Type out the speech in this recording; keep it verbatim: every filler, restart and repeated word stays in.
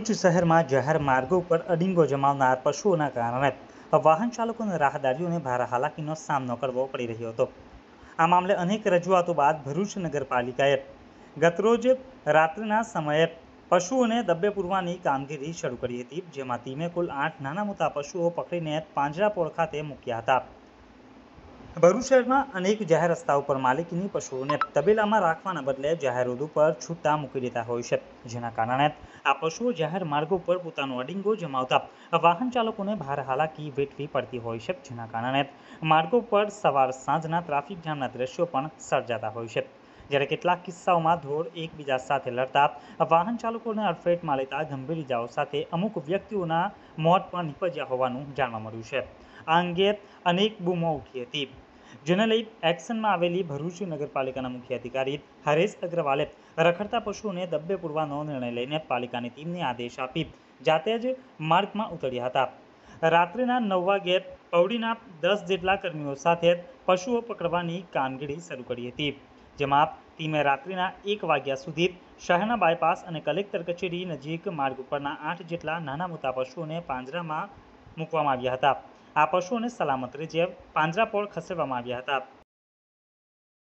ભરૂચ શહેરમાં જાહેર માર્ગો પર અડીંગો જમાવનાર પશુઓના કારણે વાહન ચાલકો અને રાહદારીઓને ભારે હાલાકીનો સામનો કરવો પડી રહ્યો હતો। આ મામલે અનેક રજૂઆતો બાદ ભરૂચ નગરપાલિકાએ ગતરોજ રાત્રિના સમયે પશુઓને દબ્બે પૂરવાની કામગીરી શરૂ કરી હતી, જેમાં ટીમે કુલ આઠ નાના મોટા પશુઓ પકડીને પાંજરાપોળ ખાતે મૂક્યા હતા। ભરૂચ શહેરમાં અનેક જાહેર રસ્તાઓ પર માલિકીની પશુઓને તબેલામાં રાખવાના બદલે જાહેર રોડ ઉપર છૂટા મૂકી દેતા હોય છે, જેના કારણે આ પશુઓ જાહેર માર્ગો પર પોતાનો અડીંગો જમાવતા વાહન ચાલકોને ભારે હાલાકી વેઠવી પડતી હોય છે, જેના કારણે માર્ગો પર સવાર સાંજના ટ્રાફિક જામના દ્રશ્યો પણ સર્જાતા હોય છે। જ્યારે કેટલાક કિસ્સાઓમાં ધોળ એકબીજા સાથે લડતા વાહન ચાલકોને અડફેટમાં લેતા ગંભીર ઇજાઓ સાથે અમુક વ્યક્તિઓના મોત પણ નીપજ્યા હોવાનું જાણવા મળ્યું છે। આ અંગે અનેક બૂમો ઉઠી હતી, જેને લઈ એક્શનમાં આવેલી ભરૂચ નગરપાલિકાના મુખ્ય અધિકારી હરેશ અગ્રવાલે રખડતા પશુઓને દબ્બે પૂરવાનો નિર્ણય લઈને પાલિકાની ટીમને આદેશ આપી જાતે જ માર્ગમાં ઉતર્યા હતા। રાત્રિના નવ વાગ્યે પૌડીના દસ જેટલા કર્મીઓ સાથે પશુઓ પકડવાની કામગીરી શરૂ કરી હતી, જેમાં ટીમે રાત્રિના એક વાગ્યા સુધી શહેરના બાયપાસ અને કલેક્ટર કચેરી નજીક માર્ગ ઉપરના આઠ જેટલા નાના મોટા પશુઓને પાંજરામાં મૂકવામાં આવ્યા હતા। આ પશુઓને સલામત રીતે પાંજરાપોળ ખસેડવામાં આવ્યા હતા।